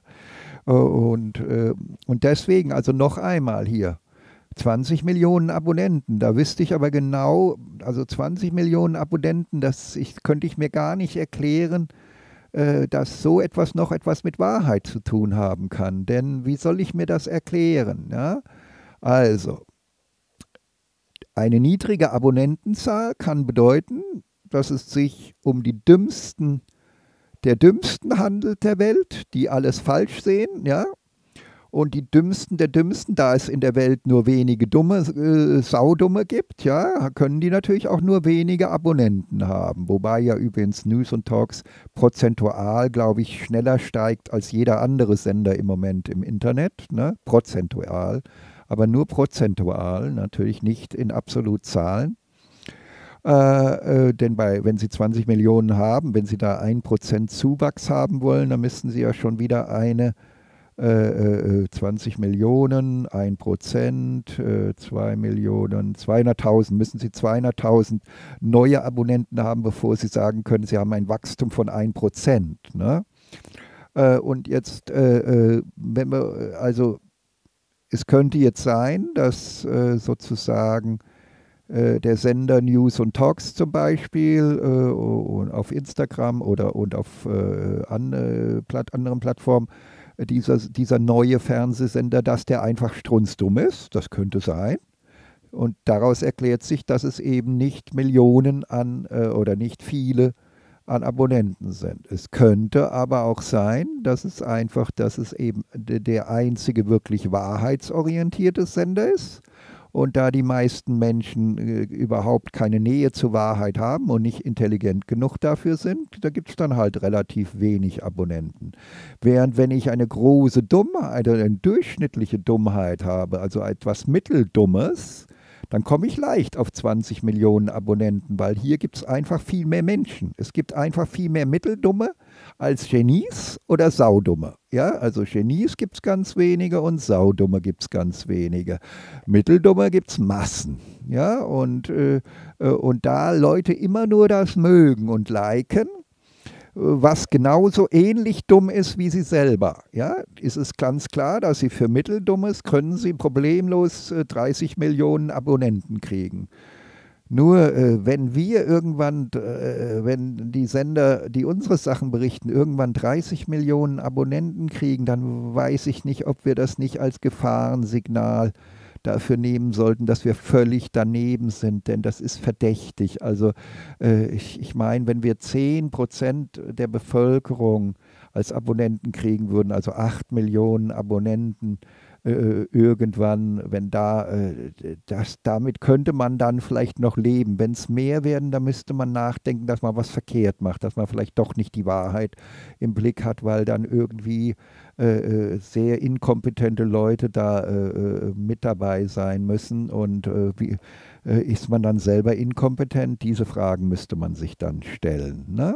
S1: Und, äh, und deswegen, also noch einmal hier, zwanzig Millionen Abonnenten, da wüsste ich aber genau, also zwanzig Millionen Abonnenten, das ich, könnte ich mir gar nicht erklären, äh, dass so etwas noch etwas mit Wahrheit zu tun haben kann. Denn wie soll ich mir das erklären? Ja? Also, eine niedrige Abonnentenzahl kann bedeuten, dass es sich um die dümmsten der Dümmsten handelt der Welt, die alles falsch sehen, ja. Und die Dümmsten der Dümmsten, da es in der Welt nur wenige dumme, äh, Saudumme gibt, ja, können die natürlich auch nur wenige Abonnenten haben. Wobei ja übrigens News und Talks prozentual, glaube ich, schneller steigt als jeder andere Sender im Moment im Internet, ne? Prozentual, aber nur prozentual, natürlich nicht in Absolutzahlen. Äh, äh, denn bei, wenn Sie zwanzig Millionen haben, wenn Sie da ein Prozent Zuwachs haben wollen, dann müssten Sie ja schon wieder eine äh, äh, zwanzig Millionen, ein Prozent, äh, zwei Millionen, zweihunderttausend, müssen Sie zweihunderttausend neue Abonnenten haben, bevor Sie sagen können, Sie haben ein Wachstum von ein Prozent. Ne? Äh, und jetzt, äh, äh, wenn wir, also es könnte jetzt sein, dass äh, sozusagen der Sender News und Talks zum Beispiel äh, auf Instagram oder und auf äh, an, äh, Platt, anderen Plattformen, äh, dieser, dieser neue Fernsehsender, dass der einfach strunzdumm ist, das könnte sein. Und daraus erklärt sich, dass es eben nicht Millionen an äh, oder nicht viele an Abonnenten sind. Es könnte aber auch sein, dass es einfach, dass es eben der einzige wirklich wahrheitsorientierte Sender ist. Und da die meisten Menschen äh, überhaupt keine Nähe zur Wahrheit haben und nicht intelligent genug dafür sind, da gibt es dann halt relativ wenig Abonnenten. Während wenn ich eine große Dummheit, eine durchschnittliche Dummheit habe, also etwas Mitteldummes, dann komme ich leicht auf zwanzig Millionen Abonnenten, weil hier gibt es einfach viel mehr Menschen. Es gibt einfach viel mehr Mitteldumme als Genies oder Saudumme. Ja, also Genies gibt es ganz wenige und Saudumme gibt es ganz wenige. Mitteldumme gibt es Massen. Ja, und, äh, und da Leute immer nur das mögen und liken, was genauso ähnlich dumm ist wie sie selber. Ja, ist es ganz klar, dass sie für Mitteldummes können sie problemlos äh, dreißig Millionen Abonnenten kriegen. Nur äh, wenn wir irgendwann, äh, wenn die Sender, die unsere Sachen berichten, irgendwann dreißig Millionen Abonnenten kriegen, dann weiß ich nicht, ob wir das nicht als Gefahrensignal dafür nehmen sollten, dass wir völlig daneben sind, denn das ist verdächtig. Also äh, ich, ich meine, wenn wir zehn Prozent der Bevölkerung als Abonnenten kriegen würden, also acht Millionen Abonnenten, äh, irgendwann, wenn da, äh, das, damit könnte man dann vielleicht noch leben. Wenn es mehr werden, dann müsste man nachdenken, dass man was verkehrt macht, dass man vielleicht doch nicht die Wahrheit im Blick hat, weil dann irgendwie äh, äh, sehr inkompetente Leute da äh, äh, mit dabei sein müssen. Und äh, wie, äh, ist man dann selber inkompetent? Diese Fragen müsste man sich dann stellen, ne?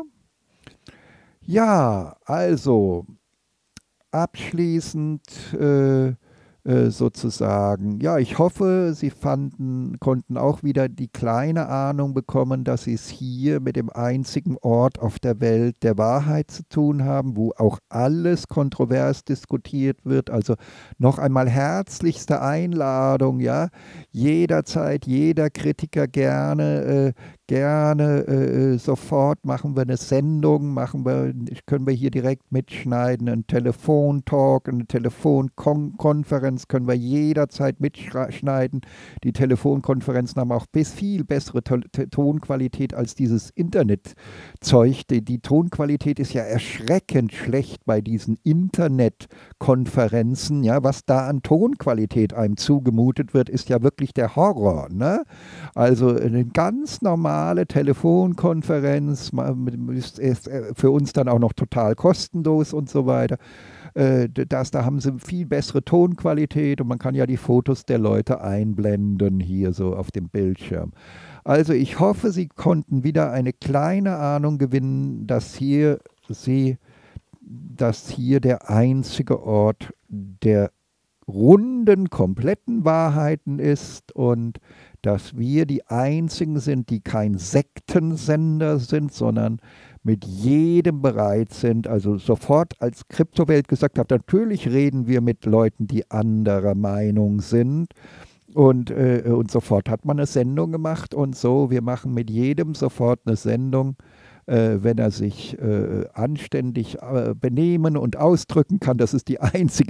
S1: Ja, also abschließend äh, äh, sozusagen, ja, ich hoffe, Sie fanden, konnten auch wieder die kleine Ahnung bekommen, dass Sie es hier mit dem einzigen Ort auf der Welt der Wahrheit zu tun haben, wo auch alles kontrovers diskutiert wird. Also noch einmal herzlichste Einladung, ja, jederzeit, jeder Kritiker gerne, äh, gerne äh, sofort machen wir eine Sendung, machen wir, können wir hier direkt mitschneiden, einen Telefontalk, eine Telefonkonferenz können wir jederzeit mitschneiden. Die Telefonkonferenzen haben auch bis viel bessere To- Tonqualität als dieses Internetzeug. Die, die Tonqualität ist ja erschreckend schlecht bei diesen Internetkonferenzen. Ja, was da an Tonqualität einem zugemutet wird, ist ja wirklich der Horror, ne? Also eine ganz normale Telefonkonferenz ist für uns dann auch noch total kostenlos und so weiter. Das, da haben sie viel bessere Tonqualität und man kann ja die Fotos der Leute einblenden hier so auf dem Bildschirm. Also ich hoffe, Sie konnten wieder eine kleine Ahnung gewinnen, dass hier Sie, dass hier der einzige Ort der runden, kompletten Wahrheiten ist und dass wir die Einzigen sind, die kein Sektensender sind, sondern mit jedem bereit sind, also sofort als Kryptowelt gesagt habe, natürlich reden wir mit Leuten, die anderer Meinung sind. Und, äh, und sofort hat man eine Sendung gemacht und so, wir machen mit jedem sofort eine Sendung, äh, wenn er sich äh, anständig äh, benehmen und ausdrücken kann. Das ist die einzige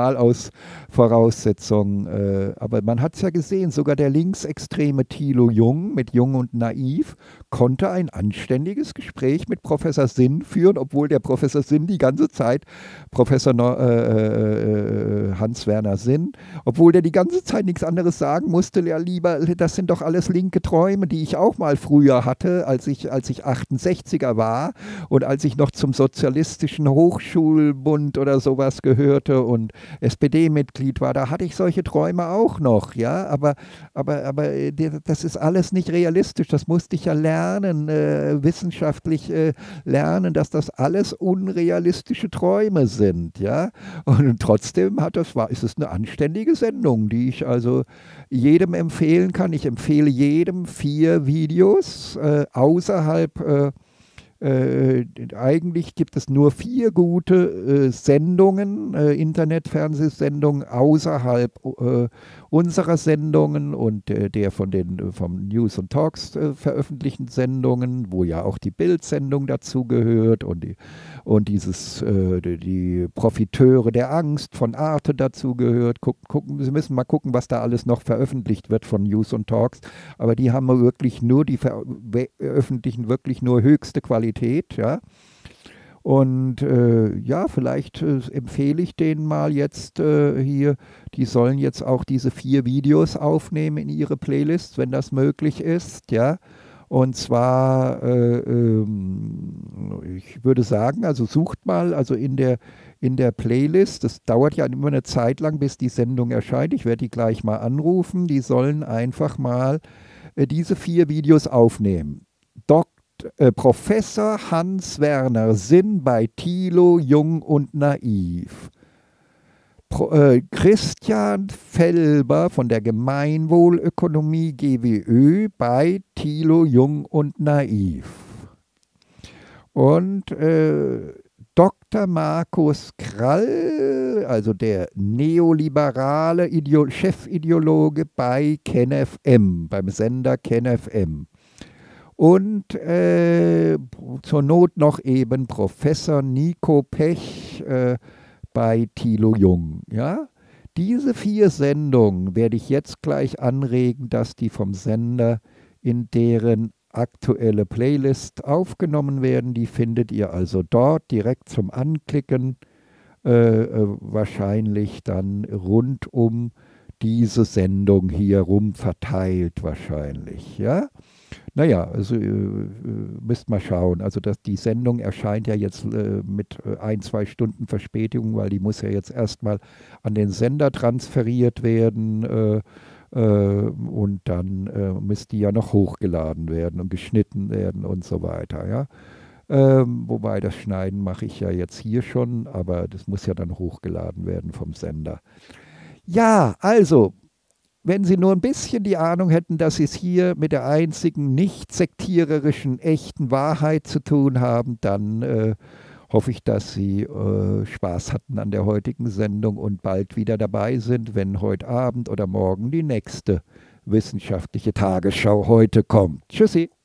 S1: Minimalvoraussetzung. Äh, aber man hat es ja gesehen, sogar der linksextreme Thilo Jung mit Jung und Naiv konnte ein anständiges Gespräch mit Professor Sinn führen, obwohl der Professor Sinn die ganze Zeit, Professor no, äh, äh, Hans-Werner Sinn, obwohl der die ganze Zeit nichts anderes sagen musste, ja lieber, das sind doch alles linke Träume, die ich auch mal früher hatte, als ich, als ich achtundsechziger war und als ich noch zum Sozialistischen Hochschulbund oder sowas gehörte und S P D-Mitglied war, da hatte ich solche Träume auch noch, ja, aber, aber, aber das ist alles nicht realistisch, das musste ich ja lernen, äh, wissenschaftlich äh, lernen, dass das alles unrealistische Träume sind, ja, und trotzdem hat das, war, ist es eine anständige Sendung, die ich also jedem empfehlen kann. Ich empfehle jedem vier Videos äh, außerhalb äh, Äh, eigentlich gibt es nur vier gute äh, Sendungen, äh, Internet-Fernsehsendungen außerhalb äh, unserer Sendungen und äh, der von den äh, vom News und Talks äh, veröffentlichten Sendungen, wo ja auch die Bild-Sendung dazugehört und, die, und dieses, äh, die, die Profiteure der Angst von Arte dazugehört. Guck, gucken, Sie müssen mal gucken, was da alles noch veröffentlicht wird von News und Talks, aber die haben wir wirklich nur, die veröffentlichen wirklich nur höchste Qualität. Ja. Und äh, ja, vielleicht äh, empfehle ich denen mal jetzt äh, hier, die sollen jetzt auch diese vier Videos aufnehmen in ihre Playlists, wenn das möglich ist, ja. Und zwar, äh, ähm, ich würde sagen, also sucht mal, also in der, in der Playlist, das dauert ja immer eine Zeit lang, bis die Sendung erscheint, ich werde die gleich mal anrufen, die sollen einfach mal äh, diese vier Videos aufnehmen. Doc Äh, Professor Hans-Werner Sinn bei Thilo Jung und Naiv. Pro, äh, Christian Felber von der Gemeinwohlökonomie G W Ö bei Thilo Jung und Naiv. Und äh, Doktor Markus Krall, also der neoliberale Ideo- Chefideologe bei KenFM, beim Sender KenFM. Und äh, zur Not noch eben Professor Nico Pech äh, bei Thilo Jung. Ja? Diese vier Sendungen werde ich jetzt gleich anregen, dass die vom Sender in deren aktuelle Playlist aufgenommen werden. Die findet ihr also dort direkt zum Anklicken äh, äh, wahrscheinlich dann rund um diese Sendung hier rum verteilt wahrscheinlich, ja. Naja, also äh, äh, müsst mal schauen. Also das, die Sendung erscheint ja jetzt äh, mit äh, ein, zwei Stunden Verspätung, weil die muss ja jetzt erstmal an den Sender transferiert werden äh, äh, und dann äh, müsste die ja noch hochgeladen werden und geschnitten werden und so weiter, ja. Ähm, wobei das Schneiden mache ich ja jetzt hier schon, aber das muss ja dann hochgeladen werden vom Sender. Ja, also wenn Sie nur ein bisschen die Ahnung hätten, dass Sie es hier mit der einzigen nicht sektiererischen, echten Wahrheit zu tun haben, dann äh, hoffe ich, dass Sie äh, Spaß hatten an der heutigen Sendung und bald wieder dabei sind, wenn heute Abend oder morgen die nächste wissenschaftliche Tagesschau heute kommt. Tschüssi.